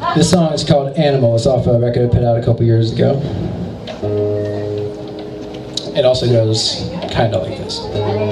This song is called Animal. It's off a record I put out a couple years ago. It also goes kind of like this.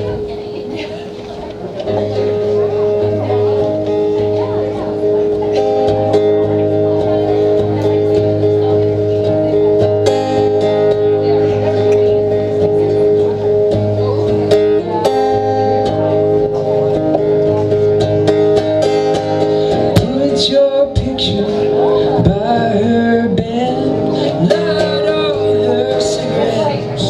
Put your picture by her bed, light all her cigarettes,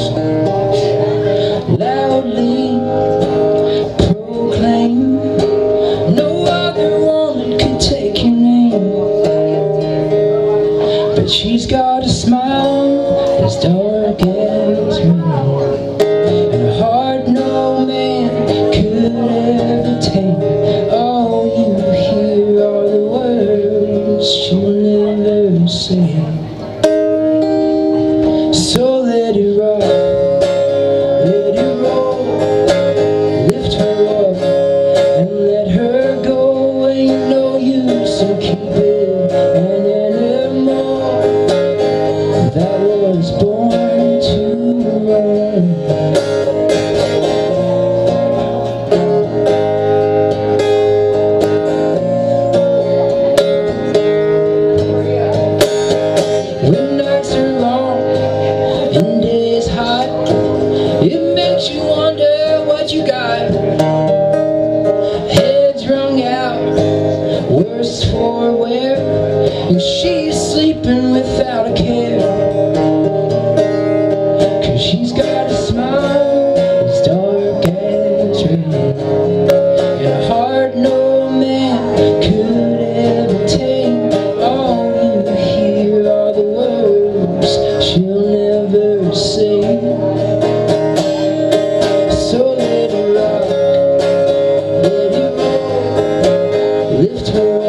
loudly proclaim no other woman could take your name. But she's got a smile as dark as rain, and a heart no man could ever tame. All you hear are the words she'll never say. So let it rock, let it roll, lift her up and let her go. Ain't no use in keeping an animal that was born to run. When nights are long and days hot, it makes you wonder what you got. Heads wrung out, worse for wear, and she's sleeping without a care. 'Cause she's got a smile as dark as rain, and a heart no man could ever tame. All you hear are the words she'll never say. So let it rock, let it roll, lift her